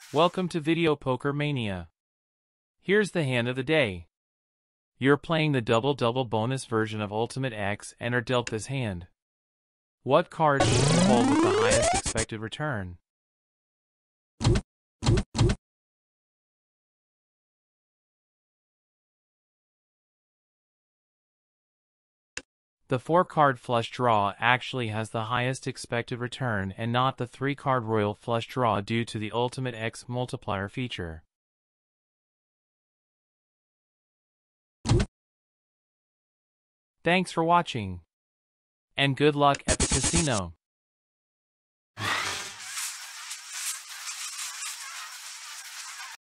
Welcome to Video Poker Mania. Here's the hand of the day. You're playing the double-double bonus version of Ultimate X and are dealt this hand. What card should you hold with the highest expected return? The 4-card flush draw actually has the highest expected return and not the 3-card royal flush draw due to the Ultimate X multiplier feature. Thanks for watching. And good luck at the casino.